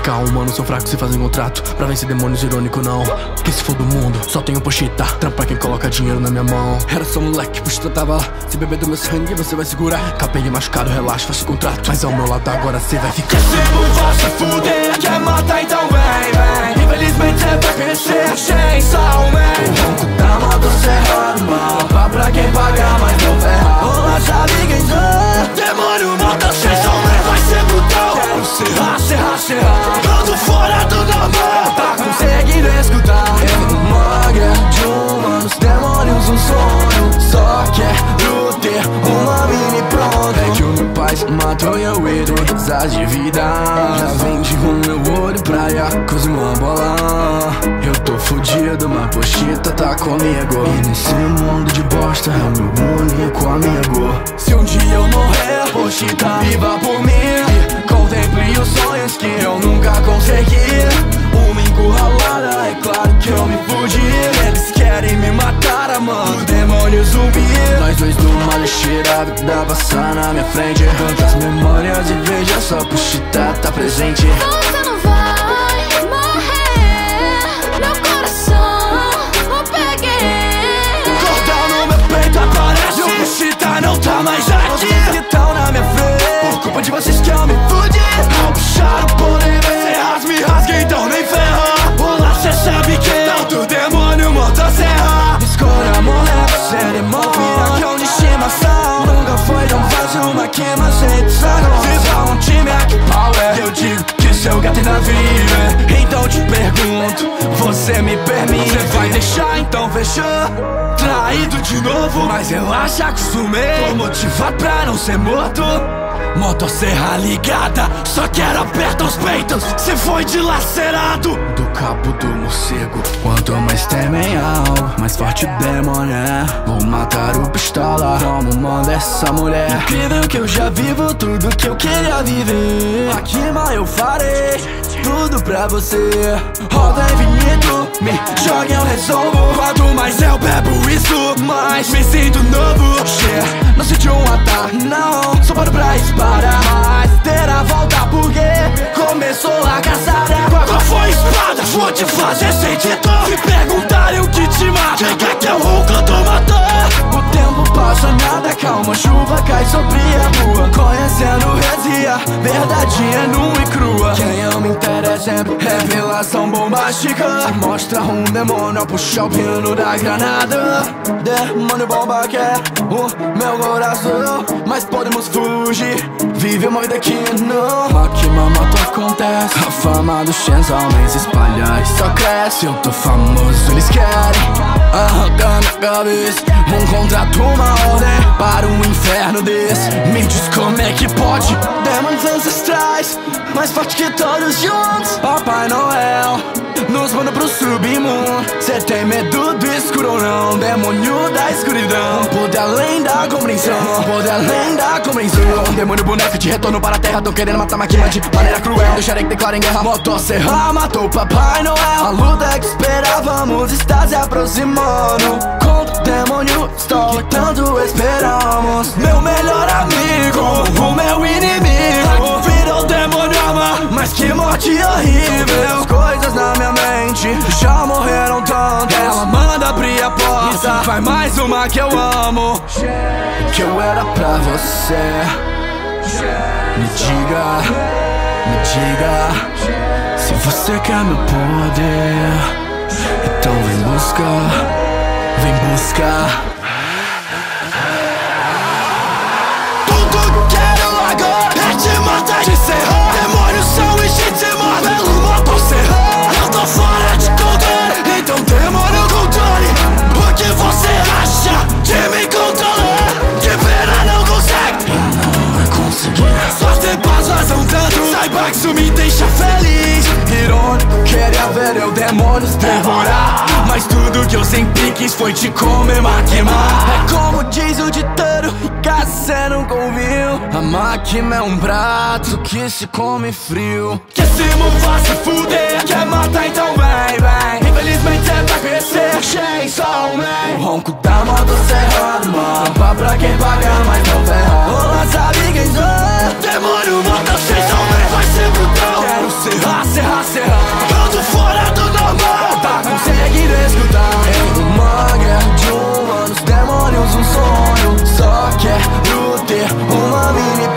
Calma, não sou fraco se fazem contrato pra vencer demônios, irônico não. Que se for do mundo, só tenho pochita. Trampa quem coloca dinheiro na minha mão. Era só moleque, pochita tava lá. Se beber do meu sangue, você vai segurar. Capei machucado, relaxa, faço contrato. Mas ao meu lado agora cê vai ficar. Que se não se fuder, quer matar então vem, vem. Infelizmente cê vai crescer, Xenx, o ronco da Motosserra, mal. Trampa pra quem paga, mas não ferra. Olá, já liguem, demônio, Motosserra, vai ser brutal. Quero serrar, serrar, serrar. Tudo fora do normal, tá conseguindo escutar? Uma guerra de humanos, demônios, um sonho. Só quero ter uma mini pronta. É que o meu pai matou e eu heroizar de vida. Já vendi com meu olho pra Darkus uma bola. Eu tô fudido, mas pochita tá comigo. E nesse mundo de bosta é o meu único amigo. Se um dia eu morrer, pochita viva por mim. Contemple os sonhos que eu nunca consegui. Uma encurralada, é claro que eu me fudi. Eles querem me matar, amando demônio zumbi. Nós dois numa lixeira, vida passar na minha frente. Quantas memórias e veja só pochita tá presente. Você não vai morrer, meu coração eu peguei. Cordão no meu peito aparece, o pochita não tá mais aqui. Vocês que tão na minha frente, por culpa de vocês que eu me fudi. Ao puxar o poder, serras me rasguem, então nem ferra. Olá, cê sabe que tanto demônio, Motosserra. Escolha moleque, ser irmão, piracão de estimação. Nunca foi tão fácil uma queima sem hexágono. Fiz um time aqui, power. Eu digo que seu gato ainda vive. Então te pergunto, você me permite? Você vai deixar, então fechou. Traído de novo, mas relaxa, acostumei. Tô motivado pra não ser morto. Motosserra ligada, só quero apertar os peitos. Cê foi dilacerado do cabo do morcego. Quanto mais temem algo, mais forte o demônio é. Vou matar o pistola, como manda essa mulher. Incrível que eu já vivo tudo que eu queria viver. Aqui, mas eu farei tudo pra você. Roda infinito, me joga eu resolvo. Quanto mais eu bebo isso, mais me sinto novo. Não senti um ataque, não, só paro pra disparar. Mas terá volta porque começou a caçada. Qual foi a espada? Vou te fazer sentir dor. Se perguntarem o que te mata, diga que é o ronco do motor. O tempo passa, nada calma, chuva cai sobre a rua. Conhecendo resia, verdade é nua e crua. Quem ama interessa é revelação bombástica. Mostra um demônio a puxar o pino da granada. Demônio bomba quer o meu coração, mas podemos fugir, vive uma vida que não. Aqui mamata acontece, a fama do Xenx aumenta, espalha e só cresce. Eu tô famoso, eles querem arrancar minha cabeça. Um contrato, uma ordem para um inferno desse. Me diz como é que pode. Demônios ancestrais, mais forte que todos juntos. Papai Noel nos manda pro submundo. Cê tem medo do escuro ou não? Demônio da escuridão, poder além da compreensão, poder além da compreensão. Demônio boneco de retorno para a terra. Tô querendo matar máquina de maneira cruel. Deixarei que declarem guerra. Motosserra matou Papai Noel. A luta que esperávamos está se aproximando. Contra o demônio, estou que tanto esperamos. Meu melhor amigo, o meu inimigo, virou demônio ama, mas que morte horrível. Coisas na minha mente já morreram tanto. Ela manda abrir a porta, vai mais uma que eu amo. Que eu era pra você. Me diga se você quer meu poder. Então vem buscar. Tudo quero agora é te matar, te serrar. Demônios são legítimos pelo Motosserra. Eu tô fora de controle, então demônio controle. O que você acha de me controlar? De pena não consegue, não vai conseguir. Suas tempas vazam tanto, saiba que isso me deixa feliz. Irônico, queria ver eu demônios devorar, mas tudo que eu sempre quis foi te comer, maquimar. É como diz o ditado, caso cê não conviu, a máquina é um prato que se come frio. Que se movar se fuder, quer matar então vem. Infelizmente cê vai crescer, Xenx, o ronco da Motosserra, mapa pra quem paga, mas não ferra. Olá, sabe quem sou? Demônio, Motosserra, vai ser brutal. Quero serra, serra, serra. Eu tô fora do normal, tá conseguindo escutar? Em uma guerra de humanos, demônios, um sonho. Só quero ter uma mini